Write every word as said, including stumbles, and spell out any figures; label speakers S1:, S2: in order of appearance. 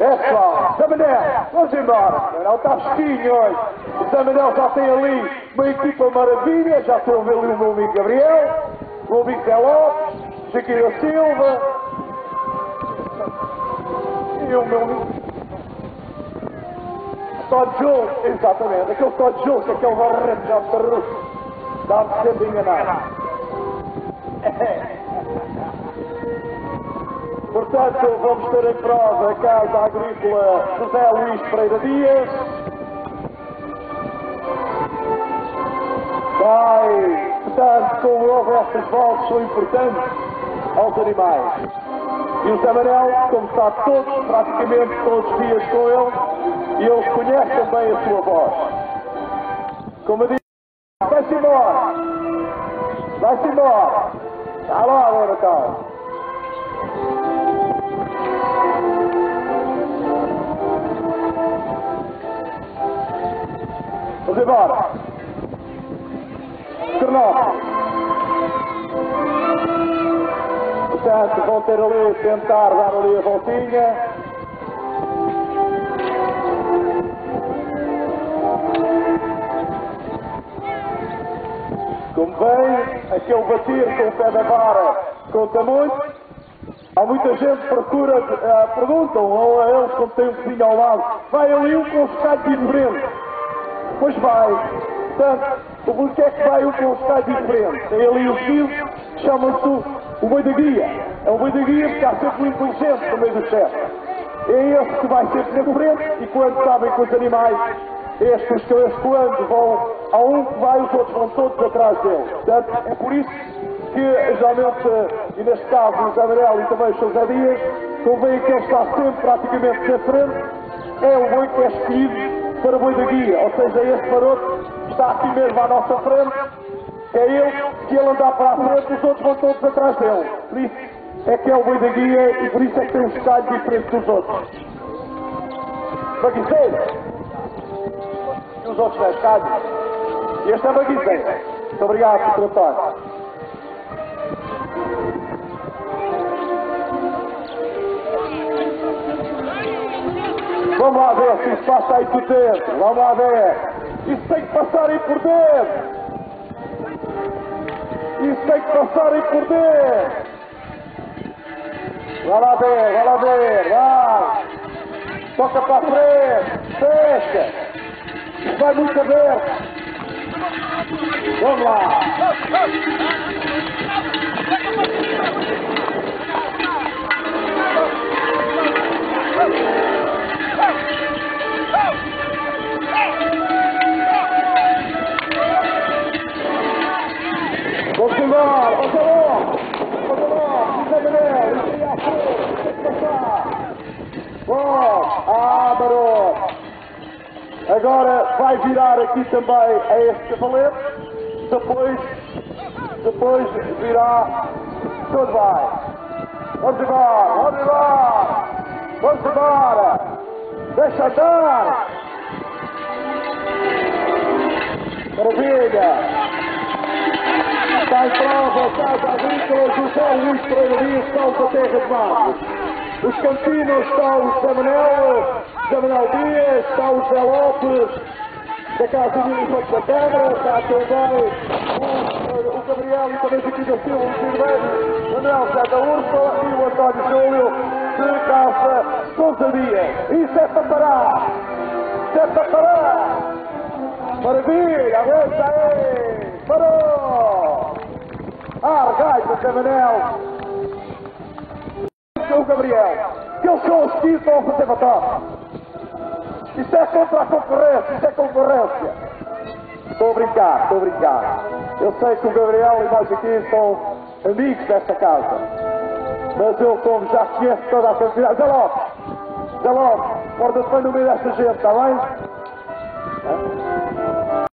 S1: É pessoal, Zé Manel, vamos embora. Não está fresquinho hoje. O Zé Manel já tem ali uma equipa maravilha. Já estou a ver ali o meu amigo Gabriel, o meu amigo Zé Lopes, Chiquinho Silva e o meu amigo Todd Jones, exatamente, aquele Todd Jones, aquele barrete já de russo. Dá-me sempre enganado. Portanto, vamos ter em prova a Casa Agrícola José Luís Pereira Dias. Vai, portanto, como houve estas voltas, são importantes aos animais. E o Zé Manel, como está todos, praticamente todos os dias com ele, e eles conhecem bem a sua voz. Como eu disse, vai-se embora. Vai-se embora. Está lá, agora está. Vamos embora. Cernópolis. Portanto, vão ter ali, tentar dar ali a voltinha. Como bem, aquele bater com o pé da vara conta muito. Há muita gente que procura, uh, perguntam ou a eles quando tem um vizinho ao lado, vai ali um com um escado diferente. Pois vai. Portanto, o que é que vai um com um escado diferente? Tem ali o estilo, chama-se o boi da guia. É o boi da guia porque há sempre um inteligente no meio do chefe. É esse que vai sempre na frente e quando sabem que os animais, estes que eles quando vão a um que vai, os outros vão todos atrás dele. Portanto, é por isso que geralmente, e neste caso o Zé Amarelo e também o seu Zé Dias, convém que ele está sempre praticamente na frente, é o boi que é escolhido para o boi da guia, ou seja, este maroto está aqui mesmo à nossa frente, é ele, que ele andar para a frente, os outros vão todos atrás dele. Por isso é que é o boi da guia e por isso é que tem um estádio diferente dos outros. Baguiceiro. E os outros dez estádios. E este é Baguiceiro. Muito obrigado por tratar. Vamos lá ver se isso passa aí por dentro. Vamos lá ver. Isso tem que passar aí por dentro. Isso tem que passar aí por dentro. Vai lá ver, vai lá ver, vai. Toca para a frente, fecha. Isso vai muito aberto. Vamos lá. Vamos embora, vamos embora, vamos embora, Zé Manel, isso aí à frente, tem que passar. Bom, ah, Maroto. Agora vai virar aqui também a este cavalete, depois, depois virá, tudo vai. Vamos embora, vamos embora, vamos embora, deixa andar. Maravilha. Está em prova, Casa Agrícola, José Luís Pereira Dias, está o Terra de Matos. Os cantinos está o Zé Manel, Zé Manel Dias, está o Zé Lopes, da Casa Agrícola da Câmara, está também o, o Gabriel e também o Chiquinho Silva, o Silveiro, o Manuel José da Úrsula e o António Júlio de Casa Sousa Dias. Isso é para parar! Isso é para parar! Maravilha, aguenta aí! Parou! Ah, regaita, Zé Manel! O Gabriel, que eles são os que estão a fazer batata. Isso é contra a concorrência, isso é concorrência. Estou a brincar, estou a brincar. Eu sei que o Gabriel e nós aqui são amigos desta casa. Mas eu, como já conheço toda a campeonato. Zé Lopes, Zé Lopes, porta-te bem no meio desta gente, está bem?